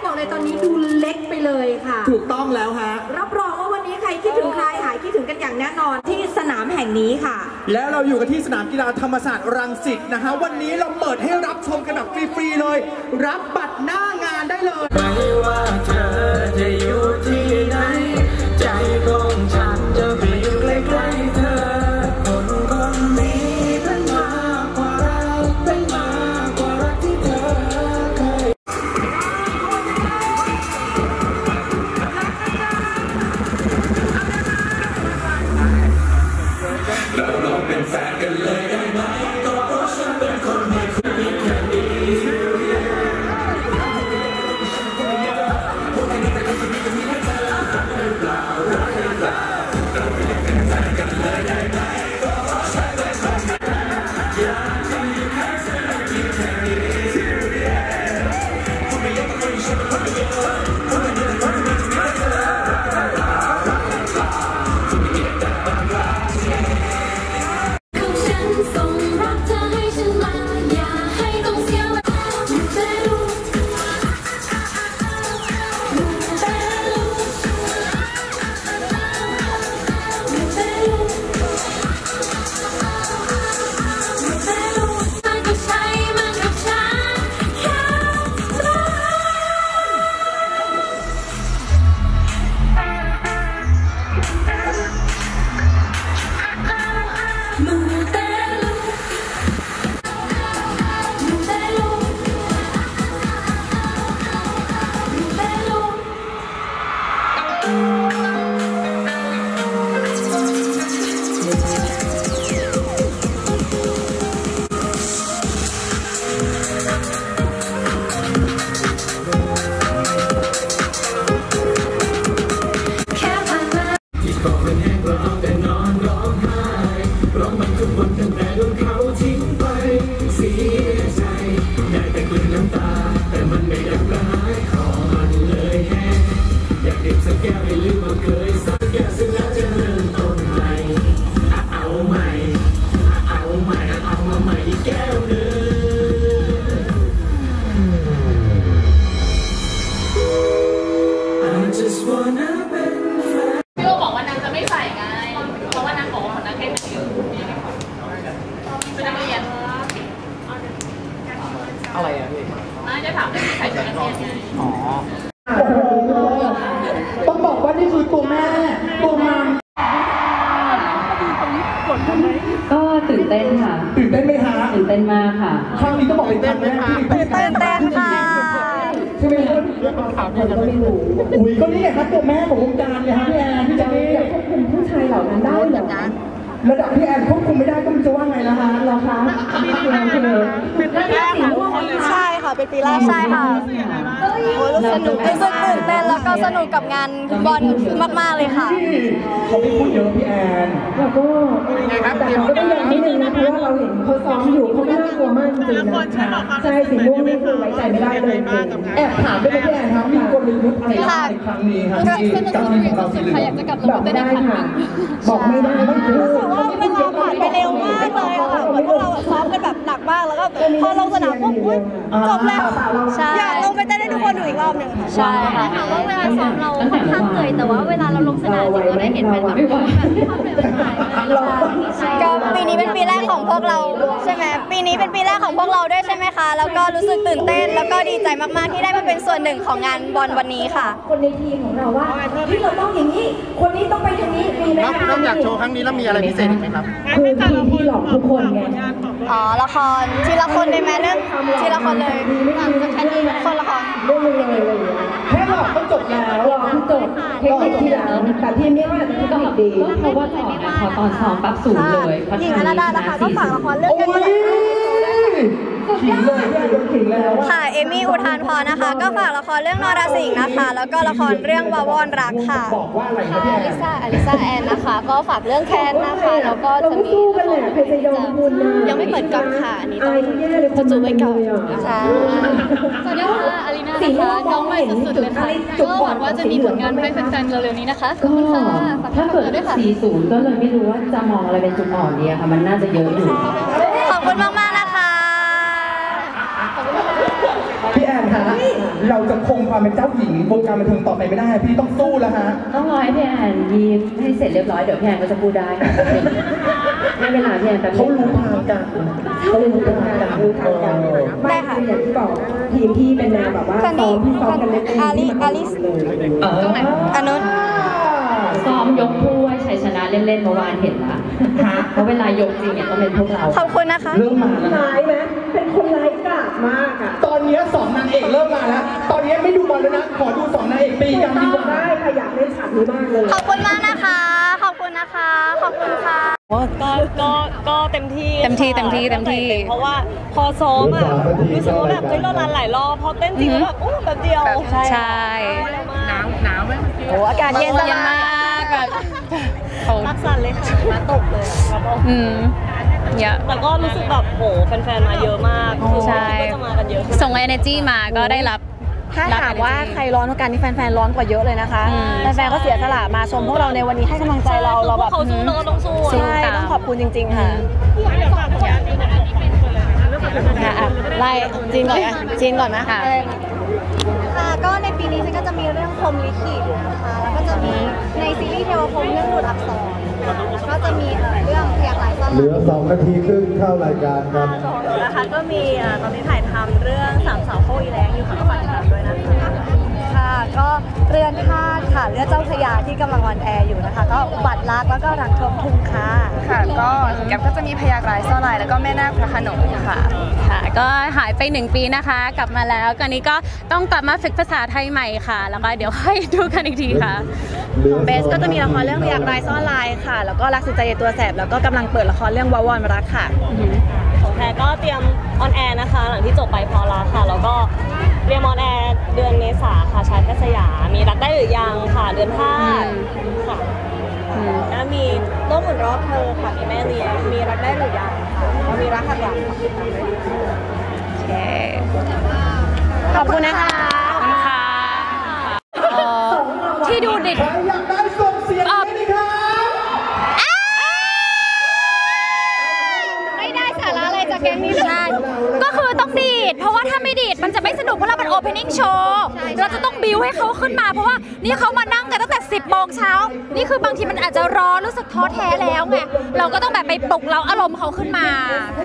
บอกเลยตอนนี้ดูเล็กไปเลยค่ะถูกต้องแล้วฮะรับรองว่าวันนี้ใครคิดถึงใครหายคิดถึงกันอย่างแน่นอนที่สนามแห่งนี้ค่ะแล้วเราอยู่กันที่สนามกีฬาธรรมศาสตร์รังสิตนะฮะวันนี้เราเปิดให้รับชมกันแบบฟรีๆเลยรับบัตรหน้างานได้เลยไม่ว่าเธอจะอยู่ที่ไหนใจของฉันจะไปอยู่ใกล้ๆเธอคนคนนี้เป็นมากกว่ารักเป็นมากกว่ารักที่เธอเคยแล้วเราเป็นแฟนกันเลยได้ไหมก็เพราะฉันเป็นคนไม่คุยแค่นี้อะไรอ่ะพี่จะถามเรื่องใส่ชุดนักเรียนไงอ๋อต้องบอกว่านี่คือตัวแม่ตัวมัมก็ตื่นเต้นค่ะตื่นเต้นไหมฮะตื่นเต้นมากค่ะครั้งนี้ต้องบอกเป็นครั้งแรกที่ตื่นเต้นค่ะใช่ไหมครับคนก็ไม่รู้อุ้ยก็นี่ไงครับตัวแม่ของวงการเลยฮะพี่แอนพี่แจ๊คควบคุมผู้ชายเหล่านั้นได้เหรอระดับพี่แอนควบคุมไม่ได้ก็มันจะว่าไงล่ะฮะเราคะเป็นแรกใช่ค่ะเป็นปีแรกใช่ค่ะโอ้ยสนุกตื่นเต้นแล้วก็สนุกกับงานบอลมากๆเลยค่ะเขาไม่พูดเยอะพี่แอนแล้วก็แต่เราก็ต้องยอมนิดนึงนะเพราะว่าเราเห็นเขาซ้อมอยู่เขาไม่น่ากลัวมากจริงๆนะใช่สีม่วงนี่คือไว้ใจไม่ได้เลยแอบถามด้วยพี่แอนครับมีกลยุทธ์อะไรบ้างในครั้งนี้ครับที่การเงินของเราสีเหลืองบอกไม่ได้ค่ะบอกไม่ได้ต้องพูดว่าเวลาผ่านไปเร็วมากเลยค่ะเหมือนพวกเราซ้อมกันแบบหนักมากแล้วก็พอลงสนามปุ๊บจบแล้วอยากลงไปเต้นให้ทุกคนดูอีกรอบหนึ่งค่ะใช่ค่ะถามว่าเวลาซ้อมเราค่อนข้างเหนื่อยแต่ว่าเวลาเราลงสนามจริงเราได้เห็นแฟนคลับแบบความเหนื่อยมันหายไปก็ปีนี้เป็นปีแรกของพวกเราใช่ไหมปีนี้เป็นปีแรกของพวกเราด้วยใช่ไหมคะแล้วก็รู้สึกตื่นเต้นแล้วก็ดีใจมากๆที่ได้มาเป็นส่วนหนึ่งของงานบอลวันนี้ค่ะคนในทีมของเราว่าที่เราต้องอย่างนี้คนนี้ต้องไปทางนี้มีไหมคะนอกจากโชว์ครั้งนี้แล้วมีอะไรพิเศษอีกไหมครับคือทีมที่หลอกทุกคนไงอ๋อละครทีละคนเลยไหมเรื่องทีละคนเลยแค่นี้คนละครเรื่องเลยแค่หลอกก็จบแล้วหลอกจบเทคนิคที่หลังแต่ทีมนี้ก็อาจจะเทคนิคดีเพราะว่าต่อเนี่ยพอตอนซ้อมปั๊บสูงเลยหญิงอนาดานะคะก็ฝากละครเรื่องกันขิงเลยพี่แอนโดนขิงแล้วค่ะเอมี่อุทานพรนะคะก็ฝากละครเรื่องนรสิงห์นะคะแล้วก็ละครเรื่องวาวอนรักค่ะบอกว่าอะไรนะอลิซ่าแอนนะคะก็ฝากเรื่องแคนนะคะแล้วก็จะมียังไม่เปิดกล้องค่ะอันนี้ต้องจูไว้ก่อนใช่สวัสดีค่ะอารีนานะคะน้องใหม่สุดๆเลยค่ะก็หวังว่าจะมีผลงานให้แฟนๆเร็วๆนี้นะคะขอบคุณค่ะถ้าเกิด40ก็เลยไม่รู้ว่าจะมองอะไรเป็นจุดอ่อนดีค่ะมันน่าจะเยอะอยู่ขอบคุณมากๆนะคะพี่แออนฮะเราจะคงความเป็นเจ้าหญิงวงการบันเทิงต่อไปไม่ได้พี่ต้องสู้แล้วฮะต้องรอให้พี่แอนยิ้มให้เสร็จเรียบร้อยเดี๋ยวพี่แอนก็จะพูดได้ค่ะไม่เวลาพี่แอนแต่เขารู้ทางกันเขารู้ทางกันไม่ค่ะอย่างที่บอกทีมที่เป็นแนวแบบว่าซ้อมที่ซ้อมกันเล่นๆอาลิสตรงไหนอนุนซ้อมยกถ้วยชัยชนะเล่นๆเมื่อวานเห็นละเพราะเวลายกจริงเนี่ยต้องเป็นพวกเราขอบคุณนะคะเริ่มมาแล้วร้ายไหมเป็นคนร้ายกาจมากอ่ะตอนนี้สองนางเอกเริ่มมาแล้วตอนนี้ไม่ดูบอลแล้วนะขอดูสองนางเอกตีกันดีกว่าได้ค่ะอยากเล่นฉากนี้มากเลยขอบคุณมากนะคะ ขอบคุณนะคะ ขอบคุณค่ะก็เต็มที่เต็มที่ค่ะเต็มที่เต็มที่เพราะว่าพอซ้อมอ่ะรู้สึกว่าแบบเฮ้ยเรารันหลายรอบพอเต้นจริงแล้วแบบแป๊บเดียวใช่หนาวไหมโอ้อากาศเย็นมากแบบเขารักสั่นเลยค่ะมาตกเลยครับเยอะแต่ก็รู้สึกแบบโหแฟนๆมาเยอะมากคือใช่ไม่คิดว่าจะมากันเยอะส่ง energy มาก็ได้รับถ้าถามว่าใครร้อนกว่ากันนี่แฟนๆร้อนกว่าเยอะเลยนะคะอืมแฟนๆก็เสียสละมาชมพวกเราในวันนี้ให้กำลังใจเราเราแบบเขาสู้เราก็ต้องสู้ใช่ต้องขอบคุณจริงๆค่ะไล่จีนก่อนอ่ะจีนก่อนนะค่ะ ค่ะก็ในปีนี้ฉันก็จะมีเรื่องพรหมลิขิตนะคะ แล้วก็จะมีในซีรีส์เทวพรหมเรื่องดูดอักษรค่ะแล้วก็จะมีเรื่องพยักหลายซ่อนเหลือ2 นาทีครึ่งเข้ารายการครับนะคะก็มีตอนนี้ถ่ายทำเรื่องสามสาวโคอีแรงอยู่ค่ะก็ฝากติดตามด้วยนะคะค่ะก็เรือนธาตุค่ะเรื่องเจ้าพระยาที่กำลังออนแอร์อยู่นะคะ ก็อุบัติรักแล้วก็รักทวงทุ่งค่ะค่ะก็แกก็จะมีพยากรายซ่อนลายแล้วก็แม่นาคพระโขนงค่ะค่ะก็หายไป1 ปีนะคะ กลับมาแล้วตอนนี้ก็ต้องกลับมาฝึกภาษาไทยใหม่ค่ะ แล้วก็เดี๋ยวค่อยดูกันอีกทีค่ะเบสก็จะมีละครเรื่องพยากรายซ่อนลายค่ะ แล้วก็รักสุดใจในตัวแสบแล้วก็กำลังเปิดละครเรื่องวาวอนรักค่ะของแพรก็เตรียมออนแอร์นะคะ หลังที่จบไปพอละค่ะ แล้วก็เตรียมออนแอร์เดือนเมษาค่ะชายแพทย์สยามมีรักได้หรือยังค่ะเดือนธาตุค่ะแล้วมีโลกหมุนรอบเธอค่ะมีแม่เลี้ยงมีรักได้หรือยังค่ะแล้วมีรักหักหลังค่ะติดตามด้วยโอเค ขอบคุณนะคะ ขอบคุณค่ะที่ดูดิใครอยากได้ส่งเสียงได้ไหมครับไม่ได้สาระอะไรจากแกงนี้เลยก็คือต้องดีด เพราะว่าถ้าไม่ดีดมันจะไม่สนุกเพราะเราเป็นโอเพนนิ่งโชว์เราจะต้องบิวให้เขาขึ้นมาเพราะว่านี่เขามานั่งกันตั้งแต่ 10 โมงเช้า นี่คือบางทีมันอาจจะร้อนรู้สึกท้อแท้แล้วไง เราก็ต้องแบบไปปลุกเราอารมณ์เขาขึ้นมา